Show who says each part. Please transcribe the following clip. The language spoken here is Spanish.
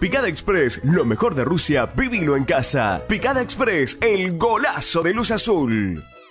Speaker 1: Picada Express, lo mejor de Rusia, vivilo en casa. Picada Express, el golazo de Luz Azul.